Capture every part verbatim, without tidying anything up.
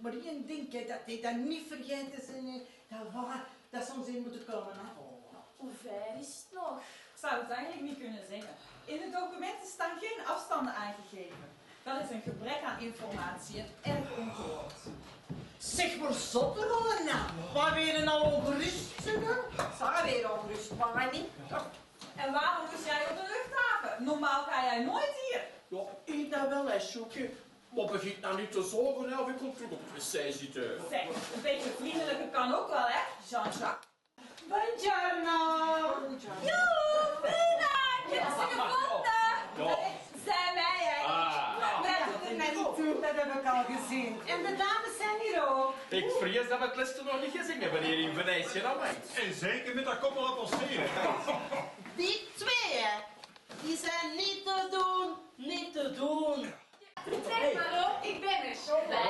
maar één ding, hè, dat hij dat niet vergeten zijn, dat, waar, dat ze ons in moeten komen. Hè. Hoe ver is het nog? Ik zou het eigenlijk niet kunnen zeggen. In de documenten staan geen afstanden aangegeven. Dat is een gebrek aan informatie en erg ongehoord. Zeg maar zotter rollen nou. Waar ben je nou ongerust, zeg dan? Sarah weer ongerust, maar niet. En waarom moest jij op de luchthaven? Normaal ga jij nooit hier. Ja, ik nou wel eens zoeken. Maar begint nou niet te zorgen, nou, ik kom terug op het wc zitten. Zeg, een beetje vriendelijker kan ook wel, hè, Jean-Jacques? Buongiorno. Joe, Bruna, ik heb ze gevonden. Ja. Zijn wij, hè? Ah. Dat doet er mij niet toe, dat heb ik al gezien. En de dames zijn hier ook. Ik vrees dat we het Lester nog niet gezien hebben hier in Venetië, dan weet. En zeker met dat koppel appelsteen. Die tweeën, die zijn niet te doen, niet te doen. Trek maar op, ik ben er zo blij.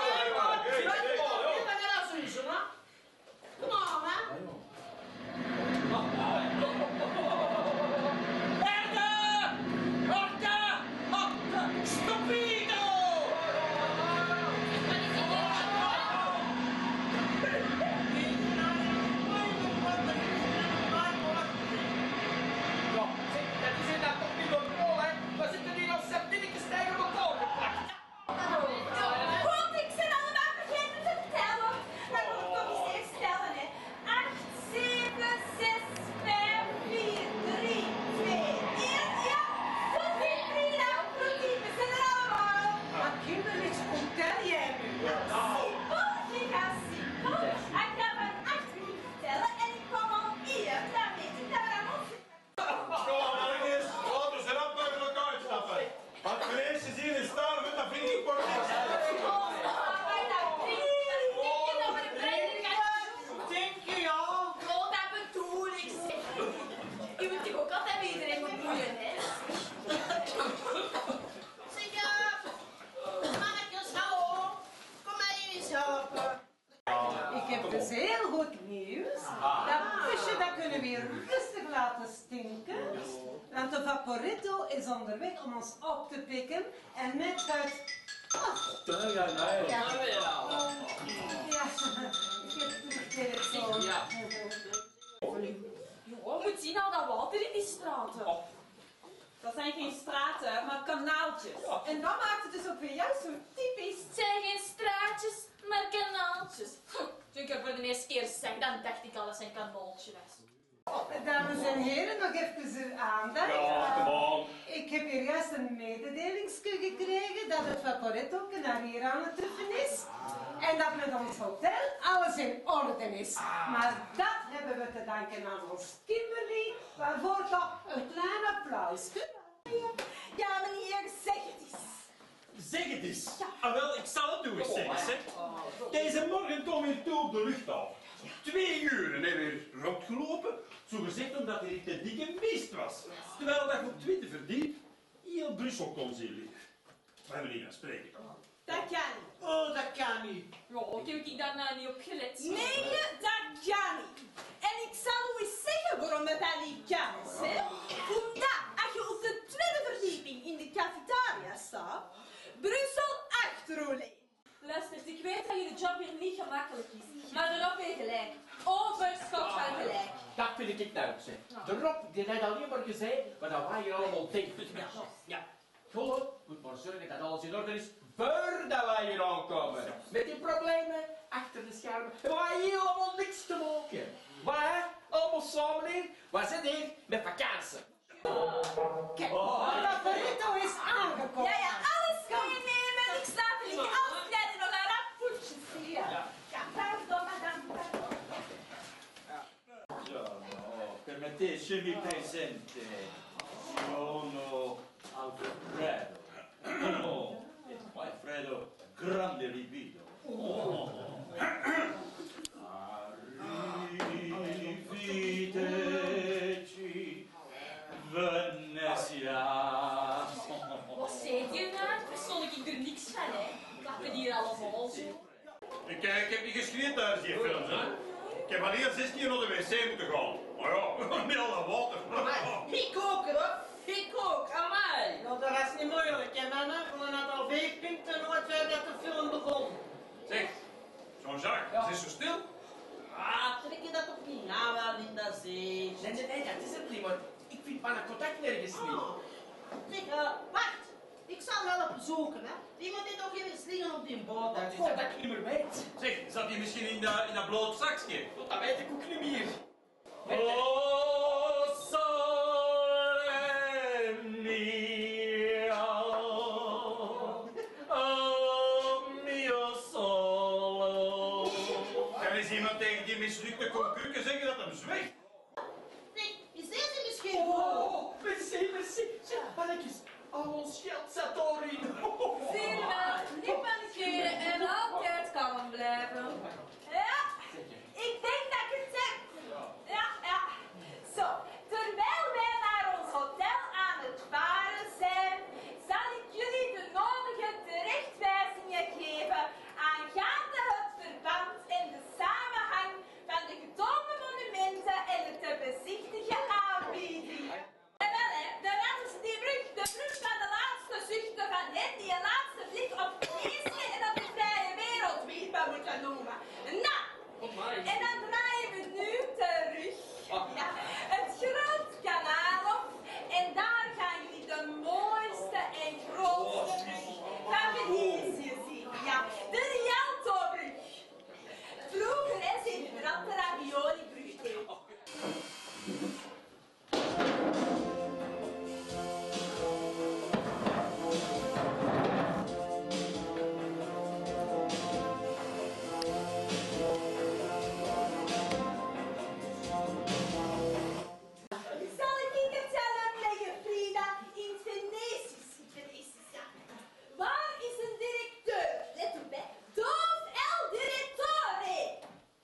Kom on, hè? Merda! Orca! Orca! Stupido! Ja, zeg, dat is inderdaad toch niet op rol, hè? We zitten hier als sardinnetjes tegen elkaar geplakt. God, ik ben allemaal vergeten te vertellen. Dan moet ik toch eens eerst stellen, hè. acht, zeven, zes, vijf, vier, drie, twee, één. Ja, goed in drie, nou, goed we zijn er allemaal. Maar kinderlijk, hoe tel jij nu? Simpel, giga simpel. Ik ga van acht minuten vertellen en ik kom al hier. Dan weet ik dat we aan ons Kom, Marcus. Laten we ze rap uit elkaar uitstappen. Als ik de eerste zin in staan, dan vind ik voor niks. Denk je ja? Oh, dat bedoel ik. Je moet toch ook altijd bij iedereen bemoeien, hè? Zeg ja, mannetjes, hallo. Kom mij eens helpen. Ik heb dus heel goed nieuws. Dat busje dat kunnen we weer rustig laten stinken. Want de Vaporetto is onderweg om ons op te pikken en met het... Ja, ja, nee. Ja, ja, ik heb het zo. Ja. Jongen, moet zien al dat water in die straten. Dat zijn geen straten, maar kanaaltjes. En dat maakt het dus ook weer juist zo typisch. Het zijn geen straatjes, maar kanaaltjes. Hm, toen ik er voor de eerste keer zeg, dan dacht ik al dat zijn kanaaltje was. Dames en heren, nog even uw aandacht. Ja, kom on. Ik heb hier juist een mededelingsje gekregen dat het Vaporetto naar hier aan het treffen is. En dat met ons hotel alles in orde is. Maar dat hebben we te danken aan ons Kimberly, waarvoor toch een klein applausje. Ja, meneer, zeg het eens. Zeg het eens. Ah, wel, ik zal het doen, eens zeggen. Zeg. Deze morgen kwam ik toe op de luchthaven. Twee uur en hebben we rondgelopen, zo gezegd omdat er niet te dikke mist was. Terwijl dat op twintig verdiep heel Brussel kon zien. We hebben niet aan spreken. Dat kan niet. Oh, dat kan niet. Ja, ik heb daar nou niet op gelet. Nee, dat kan niet. En ik zal u eens zeggen waarom dat niet kan. Hè? Omdat als je op de tweede verdieping in de cafetaria staat, Brussel achterrollen. Luister, ik weet dat jullie job hier niet gemakkelijk is, maar erop weer gelijk. Overschot van gelijk. Dat vind ik nou ook, zeg. De Rob, die heeft alleen maar gezegd wat wij hier allemaal denken. Ja. Ja. Gewoon, moet maar zorgen dat alles in orde is voordat wij hier aankomen. Met die problemen achter de schermen hebben wij helemaal niks te maken. Wij, allemaal samen hier, wij zijn hier met vakantie. Kijk, het Vaporetto is aangekomen. Ja, ja, alles kan je nemen en ik sta er liggen. Alles krijg je nog een rap voetjes hier. Ja, pardon, madame. Buongiorno, permettete mi presente. Sono Alfredo. Oh, Alfredo, grande libido. Arrivederci, Venezia. Wat zei je nou? Persoonlijk ik er niks van, hè. Dat we hier allemaal zo. Ik, ik heb niet geschreven tijdens die films, hè. Ik heb alleen zes keer naar de wc moeten gaan. Maar ja, met al dat water. Ik ook, hoor. Ik ook, amai. Nou, dat was niet moeilijk, hè, mannen. We hadden al vijf punten nooit dat de film begon. Zeg, Jacques, Ja. het is zo stil. Ah, trek je dat toch niet aan, wel, Linda, zeg. Nee, nee, nee, dat is het niet, maar ik vind mijn contact nergens niet. Oh. Zeg, uh, wacht. Ik zal wel op zoeken, hè. Die moet dit toch even slingen op die boot. Dat is dat ik niet meer weet. Zeg, zat hij misschien in dat, in dat bloot zakje? Want dat weet ik ook niet meer. Oh, sole mio, oh mio solo. Kan eens iemand tegen die mislukte konkukken zeggen dat hem zwijgt? Zeg, is deze misschien Oh, merci, merci. Zeg, mannetjes, al ons geld zat daarin. Zie je wel, niet panikeren en altijd kalm blijven. Ja, ik denk dat ik het zeg. Ja, ja. Zo, terwijl wij naar ons hotel aan het varen zijn, zal ik jullie de nodige terechtwijzingen geven aangaande het verband en de samenhang van de getoonde monumenten en de te bezichtigen aanbiedingen. En wel, hè, dan hadden ze die brug, de brug van de laatste zuchten van hen, die een laatste blik op Venetië en op de vrije wereld, wie het maar moeten noemen. Nou, en dan draaien we nu terug. Ja, het Groot Kanaal op en daar gaan jullie de mooiste en grootste brug van Venetië zien. Ja, de Rialtobrug. Vroeger hè, zijn de de ravioli-brug tegen. Zal ik je vertellen, meneer Frida, in Venetisch, Venetisch, ja. Waar is een directeur? Let op, hè. Doof el direttore.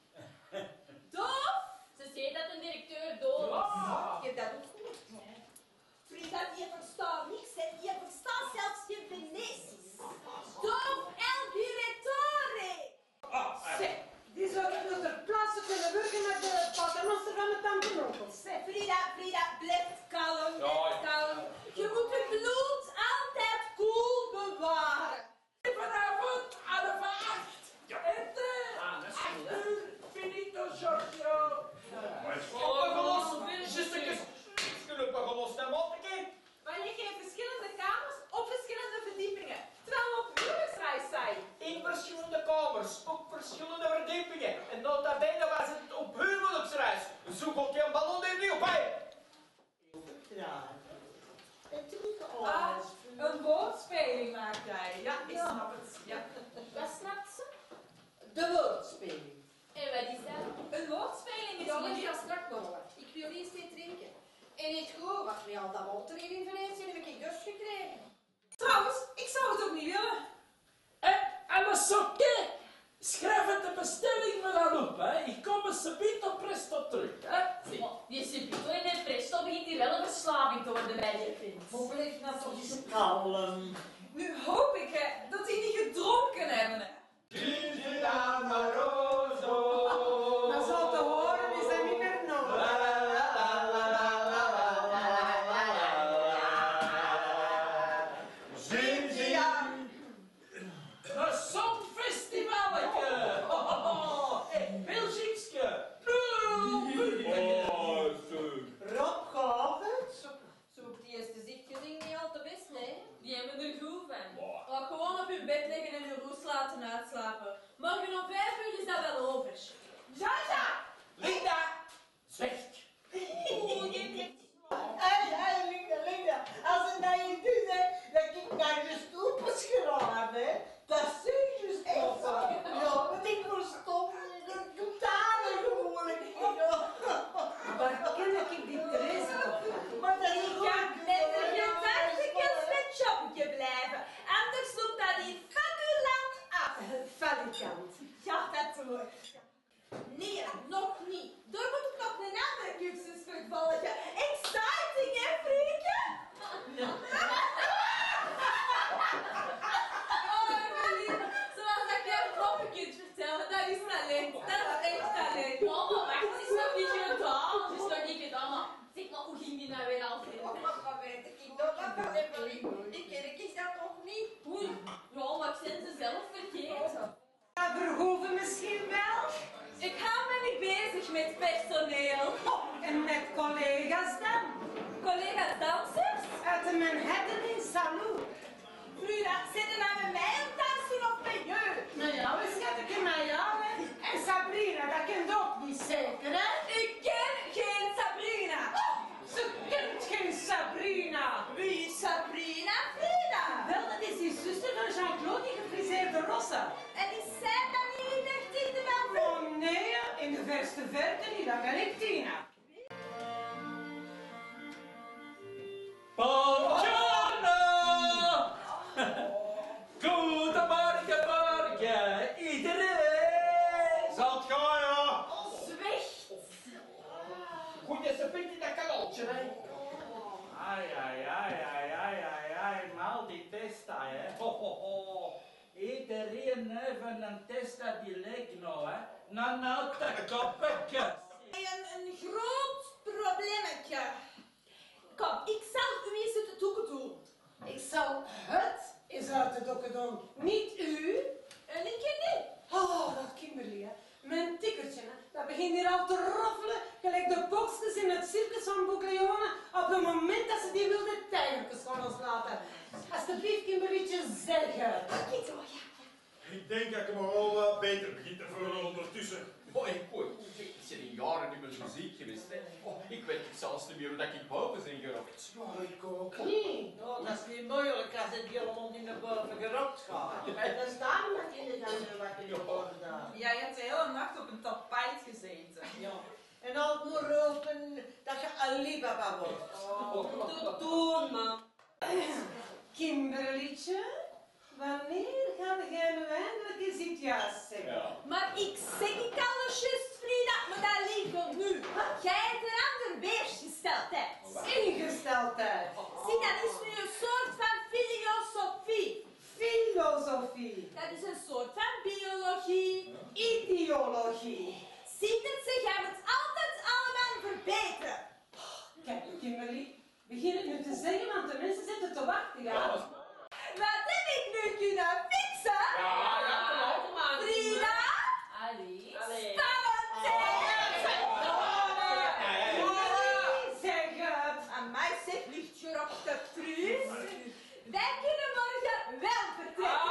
Doof? Ze zei dat een directeur dood is. Je dat ook goed. Frida, je verstaat niks, hè. Je verstaat zelfs geen Venetisch. Doof el direttore. Zeg, die zouden dus ter plaatse kunnen werken met de paternoster van de tantenonkels. Zeg, Frida, Frida, blijf kalm, blijf kalm. Je moet het bloed altijd koel bewaren. Vanavond half acht. En uh, Ah, dat is acht goed, hè. uur, finito Giorgio. Opgelost, zustekes. Kunnen we opgelost en motteke? Maar je geeft verschillende kamers op verschillende verdiepingen. Terwijl we op huwelijksreis zijn. In verschillende kamers, op verschillende verdiepingen. En nota bene was het op huwelijksreis. Zoek ook je een ballon er niet op, hè? Ja. Het doet Ah, alles. een woordspeling maak jij. Ja, ik snap het. Ja. Wat snapt ze? De woordspeling. En wat is dat? Een woordspeling is Ja, maar niet... die gaat strak komen. Ik wil eerst iets drinken. En ik geloof wat we al dat water in Venetië heb ik dus gekregen. Trouwens, ik zou het ook niet willen. En alles oké? Schrijf het de bestelling maar dan op, hè. Ik kom een subito presto terug, hè. Oh, die Subito en de Presto begint hier wel een verslaving te worden bij je kind. Blijf nou toch eens kalm. Nu hoop ik hè, dat die niet gedronken hebben. Hè. Gigi Amoroso. Maar zo te horen is dat niet meer nodig. Gigi Een songfestivaletje. Oh, oh, oh. En Belgiekske. Rob, gaat het? Zoek die eerste zichtjes niet al te best, nee? Die hebben er goed van. Laat gewoon op je bed liggen en je roes laten uitslapen. Morgen om vijf uur is dat wel over. Ja, ja! Linda. Zwicht. Oeh, je hebt... Hé, hé, Linda, Linda. Als het naar je doet, hè, dat ik naar de stoep is geraakt, hè. Dat zie je dus echt. Ja, want ik verstop. Dat komt daar gewoon. Waar ken ik die Therese toch van? Maar dat is Ik ga met een gedachtekens met Joppetje blijven. Anders loopt dat hier fabulant af. Valikant. Ja, dat hoor. Nee, nog niet. Er moet ook nog een andere cursus vervolgen. Exciting, hè, vriendje? Ja, de Manhattan in Salou. Frida, zit er nou met mij op dansen of met jou? Nou ja, we schatten in mij jou, hè. En Sabrina, dat kent ook niet zeker, hè? Ik ken geen Sabrina. Ze kent geen Sabrina. Wie is Sabrina? Frida. Wel, dat is die zuster van Jean-Claude, die gefriseerde rosse. En is zij dan jullie dertiende wel? Oh nee, in de verste verte niet, dan ben ik Tina. Buongiorno! Goedemorgen, morgen, iedereen! Zal het gaan, ja? Zwicht. Goed, dat is een beetje dat kalotje, hè. Ai, ai, ai, ai, ai, ai, ai, mal die testa, hè. Ho, ho, ho. Iedereen even een testa die legno, hè. Nou, nou, de koppetje. Een, een groot probleemetje. Kom, ik zal u eens het doeken doen. Ik zal het eens uit de dokken doen, niet u. En ik ken niet. Oh, dat Kimberly, hè. Mijn tikkertje, hè. Dat begint hier al te roffelen, gelijk de boxjes in het circus van Boucleone, op het moment dat ze die wilde tijgertjes gaan loslaten. Alsjeblieft, Kimberlytje, zeggen. Ik doe, ja. Ik denk dat ik me wel wat beter begin te voelen ondertussen. Oh, ik ooit. Ik ben in jaren niet meer zo ziek geweest, hè. Oh, ik weet niet zelfs niet meer hoe dat ik boven ben gerokt. Ja, ik ook niet. Nou, dat is niet moeilijk als het helemaal niet naar boven gerokt gaat. Dat is daarom dat jullie dan zo wat in de boven daar. Jij hebt de hele nacht op een tapijt gezeten. Ja. En altijd moet roepen dat je Alibaba wordt. Doe, doe, man. Kimberlytje, wanneer gaat jij nu eindelijk eens iets juist zeggen? Ja. Maar ik zeg ik alles juist, Frida, maar dat ligt om nu. Jij hebt een ander weersgesteldheid. Ingesteldheid. Zie, dat is nu een soort van filosofie. Filosofie. Dat is een soort van biologie. Ideologie. Zie het, zeg, jij moet altijd allemaal verbeteren. Kijk, Kimberly, begin het nu te zeggen, want de mensen zitten te wachten, ja? Wat heb ik nu kunnen fixen? Ja, ja, kom op. Frida? Alice. Spannend, Zeg het. aan mij zegt lichtgerokte Truus. Wij kunnen morgen wel vertrekken.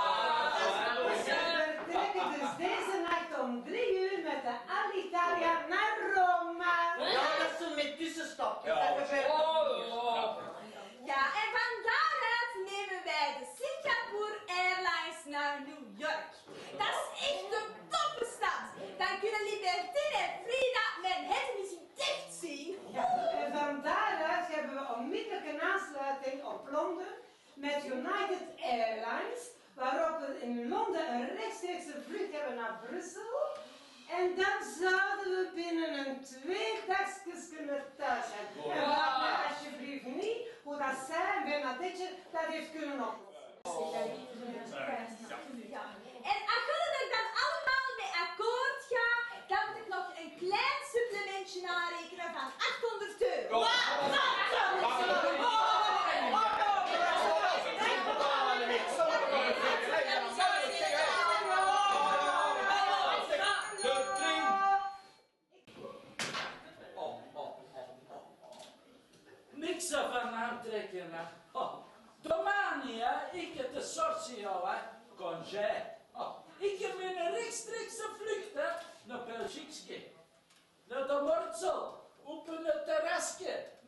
We vertrekken dus deze nacht om drie uur met de Alitalia naar Rome. Ja, dat is een met tussenstop. Ja. Dat gebeurt Oh, Ja, en van daaruit nemen wij de Singapore Airlines naar New York. Dat is echt een toffe stad. Dan kunnen Libertine en Frida Manhattan eens in dicht zien. Ja, en van daaruit hebben we onmiddellijk een aansluiting op Londen met United Airlines, waarop we in Londen een rechtstreekse vlucht hebben naar Brussel. En dan zouden we binnen een twee dagjes kunnen thuis zijn. En vraag me alsjeblieft niet hoe dat zij en Bernadette dat heeft kunnen oplossen. Ja. En als jullie er dan allemaal mee akkoord gaan, dan moet ik nog een klein supplementje aanrekenen van achthonderd euro. Niks ervan aantrekken, hè. Oh, Domani, hè. Ik heb de Sorsio, hè. Congé. Oh, ik heb een rechtstreekse vlucht, hè. Naar België. Naar de Mortsel. Op een terrasje.